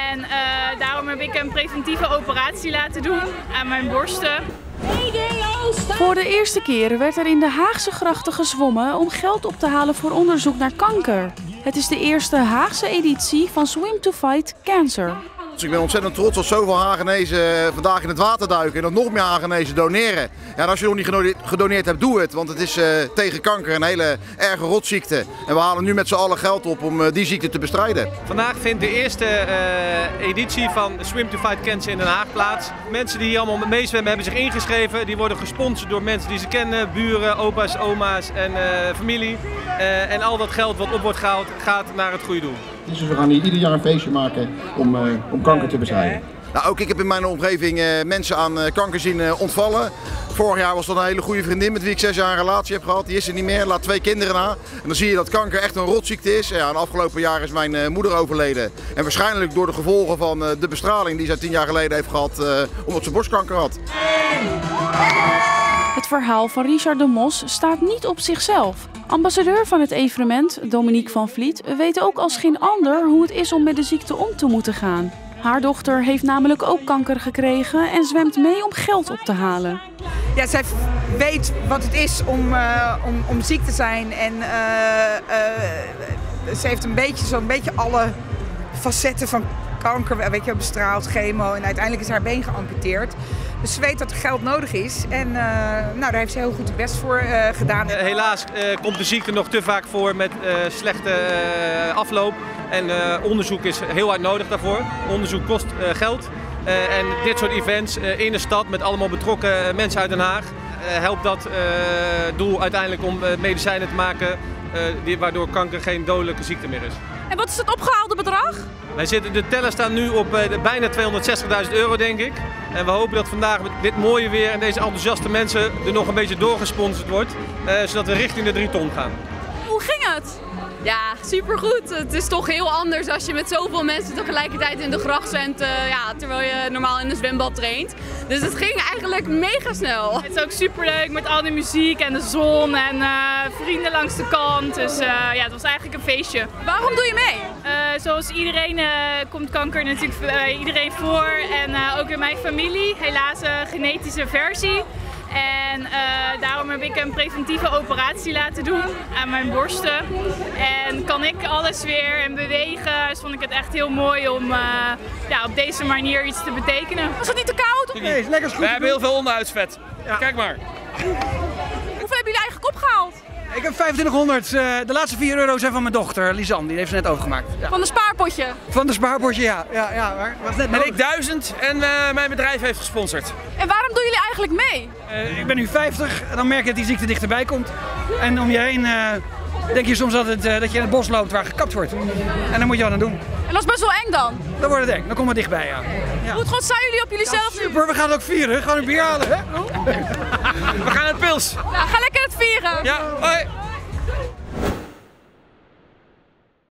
En daarom heb ik een preventieve operatie laten doen aan mijn borsten. Voor de eerste keer werd er in de Haagse grachten gezwommen om geld op te halen voor onderzoek naar kanker. Het is de eerste Haagse editie van Swim to Fight Cancer. Dus ik ben ontzettend trots dat zoveel Hagenezen vandaag in het water duiken en dat nog meer Hagenezen doneren. Ja, en als je nog niet gedoneerd hebt, doe het, want het is tegen kanker een hele erge rotziekte. En we halen nu met z'n allen geld op om die ziekte te bestrijden. Vandaag vindt de eerste editie van Swim to Fight Cancer in Den Haag plaats. Mensen die hier allemaal meezwemmen hebben zich ingeschreven. Die worden gesponsord door mensen die ze kennen, buren, opa's, oma's en familie. En al dat geld wat op wordt gehaald gaat naar het goede doel. Dus we gaan hier ieder jaar een feestje maken om kanker te bestrijden. Nou, ook ik heb in mijn omgeving mensen aan kanker zien ontvallen. Vorig jaar was dat een hele goede vriendin met wie ik 6 jaar een relatie heb gehad. Die is er niet meer, laat 2 kinderen na. En dan zie je dat kanker echt een rotziekte is. Ja, en afgelopen jaar is mijn moeder overleden. En waarschijnlijk door de gevolgen van de bestraling die zij 10 jaar geleden heeft gehad omdat ze borstkanker had. Het verhaal van Richard de Mos staat niet op zichzelf. Ambassadeur van het evenement, Dominique van Vliet, weet ook als geen ander hoe het is om met de ziekte om te moeten gaan. Haar dochter heeft namelijk ook kanker gekregen en zwemt mee om geld op te halen. Ja, zij weet wat het is om ziek te zijn en ze heeft zo'n beetje alle facetten van kanker, weet je, bestraald, chemo en uiteindelijk is haar been geamputeerd. Dus ze weet dat er geld nodig is en daar heeft ze heel goed het best voor gedaan. Helaas komt de ziekte nog te vaak voor met slechte afloop. En onderzoek is heel hard nodig daarvoor. Onderzoek kost geld. En dit soort events in de stad met allemaal betrokken mensen uit Den Haag helpt dat doel uiteindelijk om medicijnen te maken waardoor kanker geen dodelijke ziekte meer is. En wat is het opgehaalde bedrag? De tellers staan nu op bijna €260.000 denk ik. En we hopen dat vandaag met dit mooie weer en deze enthousiaste mensen er nog een beetje doorgesponsord wordt. Zodat we richting de 3 ton gaan. Hoe ging het? Ja, supergoed. Het is toch heel anders als je met zoveel mensen tegelijkertijd in de gracht zwemt, terwijl je normaal in een zwembad traint. Dus het ging eigenlijk mega snel. Het is ook superleuk met al die muziek en de zon en vrienden langs de kant. Dus ja, het was eigenlijk een feestje. Waarom doe je mee? Zoals iedereen komt kanker natuurlijk bij iedereen voor en ook in mijn familie. Helaas een genetische versie. En daarom heb ik een preventieve operatie laten doen aan mijn borsten. En kan ik alles weer en bewegen. Dus vond ik het echt heel mooi om op deze manier iets te betekenen. Was het niet te koud? Nee, is lekker goed. We hebben heel veel onderhuidsvet. Ja. Kijk maar. Hoeveel hebben jullie eigenlijk opgehaald? Ik heb 2500. De laatste €4 zijn van mijn dochter, Lisanne. Die heeft ze net overgemaakt. Ja. Van een spaarpotje? Van de spaarpotje, ja. Maar was net en ik 1000 en mijn bedrijf heeft gesponsord. En waarom doen jullie eigenlijk mee? Ik ben nu 50 en dan merk je dat die ziekte dichterbij komt. En om je heen denk je soms dat je in het bos loopt waar gekapt wordt. En dan moet je wat aan doen. En dat is best wel eng dan? Dan wordt het eng, dan komen we dichtbij, ja. Hoe trots zijn jullie op jullie zelf nu? Super, we gaan het ook vieren. Gewoon een bier halen, hè? We gaan het pils. Nou, ga lekker het vieren. Ja, hoi.